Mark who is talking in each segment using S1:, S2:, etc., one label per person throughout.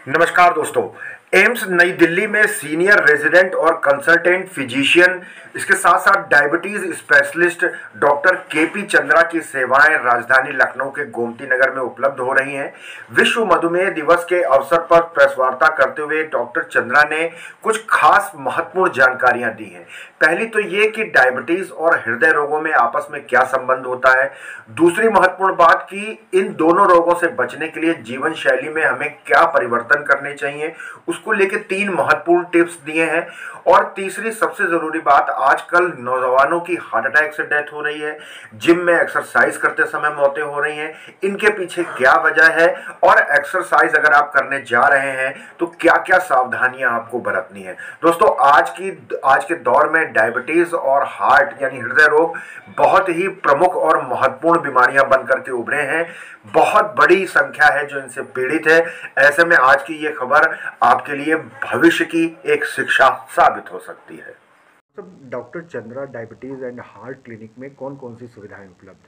S1: नमस्कार दोस्तों। एम्स नई दिल्ली में सीनियर रेजिडेंट और कंसल्टेंट फिजिशियन, इसके साथ साथ diabetes specialist doctor KP Chandra की सेवाएं राजधानी लखनऊ के गोमती नगर में उपलब्ध हो रही हैं। विश्व मधुमेह दिवस के अवसर पर प्रेस वार्ता करते हुए डॉक्टर चंद्रा ने कुछ खास महत्वपूर्ण जानकारियां दी हैं। पहली तो ये कि डायबिटीज और हृदय रोगों में आपस में क्या संबंध होता है। दूसरी महत्वपूर्ण बात कि इन दोनों रोगों से बचने के लिए जीवन शैली में हमें क्या परिवर्तन करने चाहिए, उसको लेकर 3 महत्वपूर्ण टिप्स दिए हैं। और तीसरी सबसे जरूरी बात, आजकल नौजवानों की हार्ट अटैक से डेथ हो रही है, जिम में एक्सरसाइज करते समय मौतें हो रही हैं, इनके पीछे क्या वजह है और एक्सरसाइज अगर आप करने जा रहे हैं तो क्या क्या सावधानियां आपको बरतनी है। दोस्तों, आज के दौर में डायबिटीज और हार्ट यानी हृदय रोग बहुत ही प्रमुख और महत्वपूर्ण बीमारियां बनकर के उभरे हैं। बहुत बड़ी संख्या है जो इनसे पीड़ित है। ऐसे में आज की ये खबर आपके लिए भविष्य की एक शिक्षा साबित हो सकती है। तो doctor Chandra diabetes and heart clinic में कौन कौन सी सुविधाएं उपलब्ध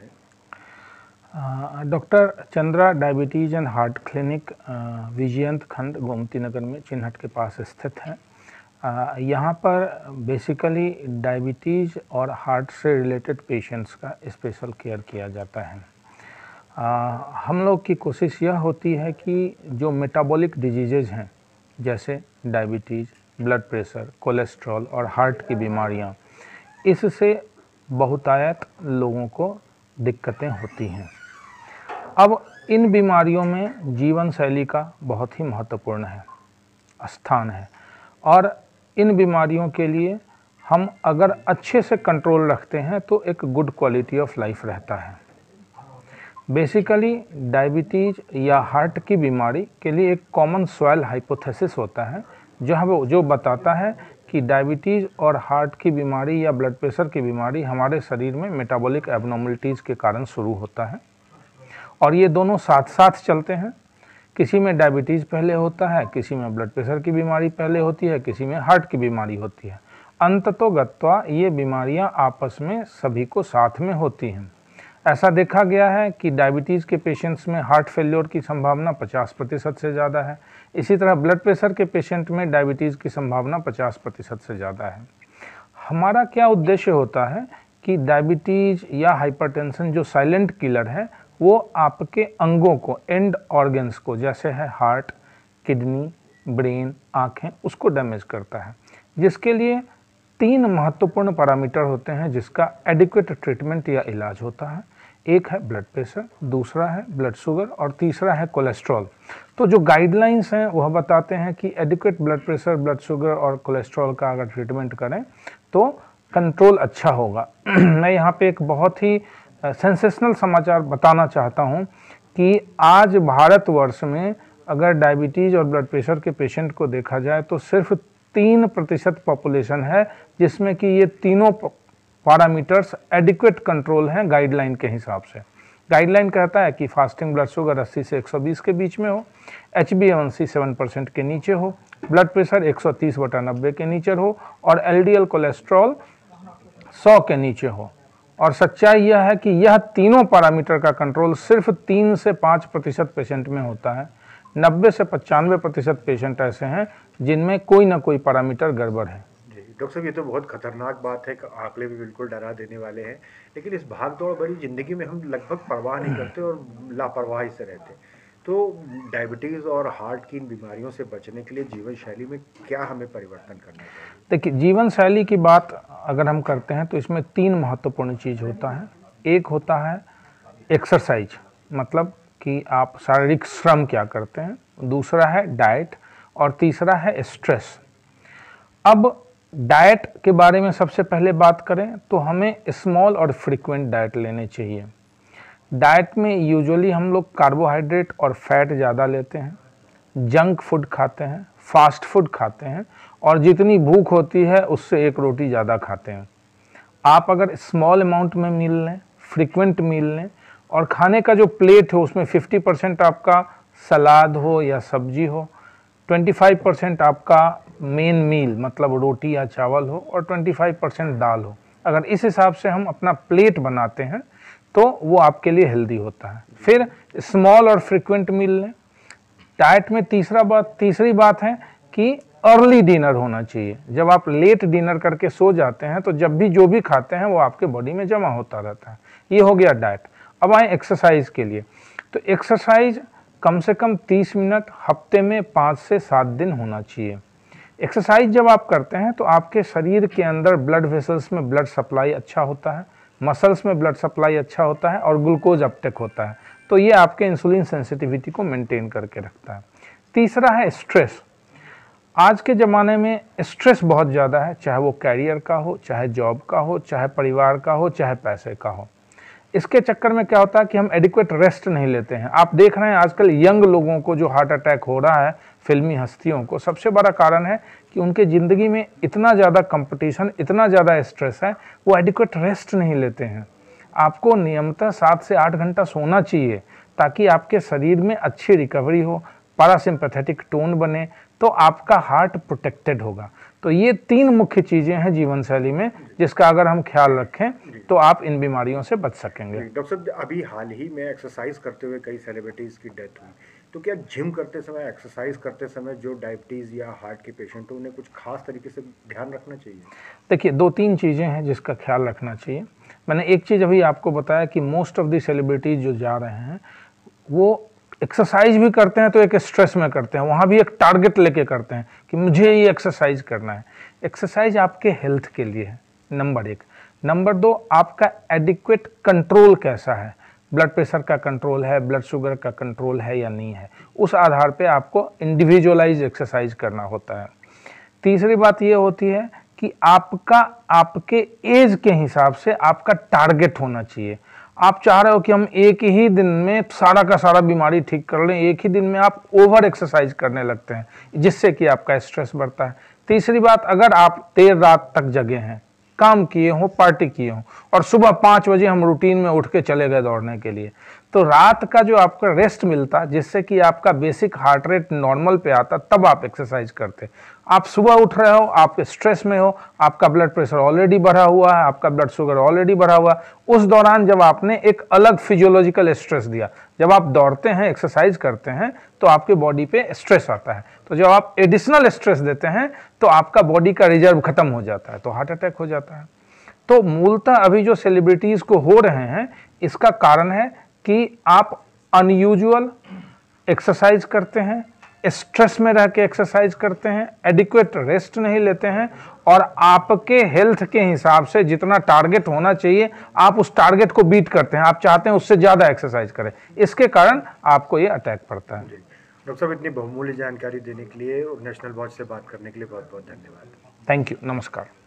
S1: हैं?
S2: Doctor Chandra diabetes and heart clinic Vijayant Khand Gomti नगर में चिन्हट के पास स्थित है। यहाँ पर बेसिकली डायबिटीज़ और हार्ट से रिलेटेड पेशेंट्स का स्पेशल केयर किया जाता है। हम लोग की कोशिश यह होती है कि जो मेटाबॉलिक डिजीज़ हैं जैसे डायबिटीज़, ब्लड प्रेशर, कोलेस्ट्रॉल और हार्ट की बीमारियाँ, इससे बहुतायत लोगों को दिक्कतें होती हैं। अब इन बीमारियों में जीवन शैली का बहुत ही महत्वपूर्ण स्थान है और इन बीमारियों के लिए हम अगर अच्छे से कंट्रोल रखते हैं तो एक गुड क्वालिटी ऑफ लाइफ रहता है। बेसिकली डायबिटीज़ या हार्ट की बीमारी के लिए एक कॉमन सॉइल हाइपोथेसिस होता है जो बताता है कि डायबिटीज़ और हार्ट की बीमारी या ब्लड प्रेशर की बीमारी हमारे शरीर में मेटाबॉलिक एबनॉर्मलिटीज़ के कारण शुरू होता है और ये दोनों साथ साथ चलते हैं। किसी में डायबिटीज़ पहले होता है, किसी में ब्लड प्रेशर की बीमारी पहले होती है, किसी में हार्ट की बीमारी होती है। अंततोगत्वा ये बीमारियां आपस में सभी को साथ में होती हैं। ऐसा देखा गया है कि डायबिटीज़ के पेशेंट्स में हार्ट फेल्योर की संभावना 50% से ज़्यादा है। इसी तरह ब्लड प्रेशर के पेशेंट में डायबिटीज़ की संभावना 50% से ज़्यादा है। हमारा क्या उद्देश्य होता है कि डायबिटीज़ या हाइपरटेंशन जो साइलेंट किलर है वो आपके अंगों को, एंड ऑर्गन्स को, जैसे है हार्ट, किडनी, ब्रेन, आँखें, उसको डैमेज करता है, जिसके लिए 3 महत्वपूर्ण पैरामीटर होते हैं जिसका एडिक्वेट ट्रीटमेंट या इलाज होता है। एक है ब्लड प्रेशर, दूसरा है ब्लड शुगर और तीसरा है कोलेस्ट्रॉल। तो जो गाइडलाइंस हैं वह बताते हैं कि adequate blood pressure, blood sugar और कोलेस्ट्रॉल का अगर ट्रीटमेंट करें तो कंट्रोल अच्छा होगा। मैं यहाँ पे एक बहुत ही सेंसेशनल समाचार बताना चाहता हूँ कि आज भारतवर्ष में अगर डायबिटीज़ और ब्लड प्रेशर के पेशेंट को देखा जाए तो सिर्फ 3% पॉपुलेशन है जिसमें कि ये तीनों पैरामीटर्स एडिक्वेट कंट्रोल हैं गाइडलाइन के हिसाब से। गाइडलाइन कहता है कि फास्टिंग ब्लड शुगर 80 से 120 के बीच में हो, HbA1c 7% के नीचे हो, ब्लड प्रेशर 130/90 के नीचे हो और LDL कोलेस्ट्रॉल 100 के नीचे हो। और सच्चाई यह है कि यह तीनों पैरामीटर का कंट्रोल सिर्फ 3 से 5% पेशेंट में होता है। 90 से 95% पेशेंट ऐसे हैं जिनमें कोई ना कोई पैरामीटर गड़बड़ है।
S1: जी डॉक्टर साहब, ये तो बहुत खतरनाक बात है, आंकड़े भी बिल्कुल डरा देने वाले हैं। लेकिन इस भाग दौड़ भरी जिंदगी में हम लगभग परवाह नहीं करते और लापरवाही से रहते हैं। तो डायबिटीज़ और हार्ट की इन बीमारियों से बचने के लिए जीवन शैली में क्या हमें परिवर्तन करना चाहिए?
S2: देखिए, जीवन शैली की बात अगर हम करते हैं तो इसमें 3 महत्वपूर्ण चीज़ होता है। एक होता है एक्सरसाइज, मतलब कि आप शारीरिक श्रम क्या करते हैं, दूसरा है डाइट और तीसरा है स्ट्रेस। अब डाइट के बारे में सबसे पहले बात करें तो हमें स्मॉल और फ्रीक्वेंट डाइट लेने चाहिए। डाइट में यूजुअली हम लोग कार्बोहाइड्रेट और फैट ज़्यादा लेते हैं, जंक फूड खाते हैं, फास्ट फूड खाते हैं और जितनी भूख होती है उससे 1 रोटी ज़्यादा खाते हैं। आप अगर स्मॉल अमाउंट में मील लें, फ्रीक्वेंट मील लें और खाने का जो प्लेट हो उसमें 50% आपका सलाद हो या सब्जी हो, 25% आपका मेन मील मतलब रोटी या चावल हो और 25% दाल हो। अगर इस हिसाब से हम अपना प्लेट बनाते हैं तो वो आपके लिए हेल्दी होता है। फिर स्मॉल और फ्रीक्वेंट मील लें, डाइट में तीसरी बात है कि अर्ली डिनर होना चाहिए। जब आप लेट डिनर करके सो जाते हैं तो जब भी जो भी खाते हैं वो आपके बॉडी में जमा होता रहता है। ये हो गया डाइट। अब आए एक्सरसाइज के लिए। तो एक्सरसाइज कम से कम 30 मिनट हफ्ते में 5 से 7 दिन होना चाहिए। एक्सरसाइज जब आप करते हैं तो आपके शरीर के अंदर ब्लड वेसल्स में ब्लड सप्लाई अच्छा होता है, मसल्स में ब्लड सप्लाई अच्छा होता है और ग्लूकोज अपटेक होता है। तो ये आपके इंसुलिन सेंसिटिविटी को मेंटेन करके रखता है। तीसरा है स्ट्रेस। आज के ज़माने में स्ट्रेस बहुत ज़्यादा है, चाहे वो कैरियर का हो, चाहे जॉब का हो, चाहे परिवार का हो, चाहे पैसे का हो। इसके चक्कर में क्या होता है कि हम एडिक्वेट रेस्ट नहीं लेते हैं। आप देख रहे हैं आजकल यंग लोगों को जो हार्ट अटैक हो रहा है, फिल्मी हस्तियों को, सबसे बड़ा कारण है कि उनके ज़िंदगी में इतना ज़्यादा कंपटीशन, इतना ज़्यादा स्ट्रेस है, वो एडिक्वेट रेस्ट नहीं लेते हैं। आपको नियमितः 7 से 8 घंटा सोना चाहिए ताकि आपके शरीर में अच्छी रिकवरी हो, पैरासिम्पैथेटिक टोन बने, तो आपका हार्ट प्रोटेक्टेड होगा। तो ये 3 मुख्य चीज़ें हैं जीवन शैली में, जिसका अगर हम ख्याल रखें तो आप इन बीमारियों से बच सकेंगे।
S1: डॉक्टर साहब, अभी हाल ही में एक्सरसाइज करते हुए कई सेलिब्रिटीज़ की डेथ हुई, तो क्या जिम करते समय, एक्सरसाइज करते समय जो डायबिटीज़ या हार्ट के पेशेंट हो, उन्हें कुछ खास तरीके से ध्यान रखना चाहिए?
S2: देखिए, 2-3 चीज़ें हैं जिसका ख्याल रखना चाहिए। मैंने एक चीज़ अभी आपको बताया कि मोस्ट ऑफ द सेलिब्रिटीज़ जो जा रहे हैं वो एक्सरसाइज भी करते हैं तो एक स्ट्रेस में करते हैं, वहाँ भी एक टारगेट लेके करते हैं कि मुझे ये एक्सरसाइज करना है। एक्सरसाइज आपके हेल्थ के लिए है, नंबर 1। नंबर 2, आपका एडिक्वेट कंट्रोल कैसा है, ब्लड प्रेशर का कंट्रोल है, ब्लड शुगर का कंट्रोल है या नहीं है, उस आधार पे आपको इंडिविजुअलाइज एक्सरसाइज करना होता है। तीसरी बात ये होती है कि आपके एज के हिसाब से आपका टारगेट होना चाहिए। आप चाह रहे हो कि हम एक ही दिन में सारा का सारा बीमारी ठीक कर लें, एक ही दिन में आप ओवर एक्सरसाइज करने लगते हैं, जिससे कि आपका स्ट्रेस बढ़ता है। तीसरी बात, अगर आप देर रात तक जगे हैं, काम किए हों, पार्टी किए हों और सुबह 5 बजे हम रूटीन में उठ के चले गए दौड़ने के लिए, तो रात का जो आपका रेस्ट मिलता, जिससे कि आपका बेसिक हार्ट रेट नॉर्मल पे आता, तब आप एक्सरसाइज करते। आप सुबह उठ रहे हो, आप स्ट्रेस में हो, आपका ब्लड प्रेशर ऑलरेडी बढ़ा हुआ है, आपका ब्लड शुगर ऑलरेडी बढ़ा हुआ है, उस दौरान जब आपने एक अलग फिजियोलॉजिकल स्ट्रेस दिया, जब आप दौड़ते हैं, एक्सरसाइज करते हैं, तो आपके बॉडी पे स्ट्रेस आता है। तो जब आप एडिशनल स्ट्रेस देते हैं तो आपका बॉडी का रिजर्व खत्म हो जाता है, तो हार्ट अटैक हो जाता है। तो मूलतः अभी जो सेलिब्रिटीज को हो रहे हैं, इसका कारण है कि आप अनयूजुअल एक्सरसाइज करते हैं, स्ट्रेस में रह के एक्सरसाइज करते हैं, एडिक्वेट रेस्ट नहीं लेते हैं और आपके हेल्थ के हिसाब से जितना टारगेट होना चाहिए आप उस टारगेट को बीट करते हैं, आप चाहते हैं उससे ज़्यादा एक्सरसाइज करें, इसके कारण आपको ये अटैक पड़ता है।
S1: डॉक्टर साहब, इतनी बहुमूल्य जानकारी देने के लिए और नेशनल वॉच से बात करने के लिए बहुत बहुत धन्यवाद।
S2: थैंक यू, नमस्कार।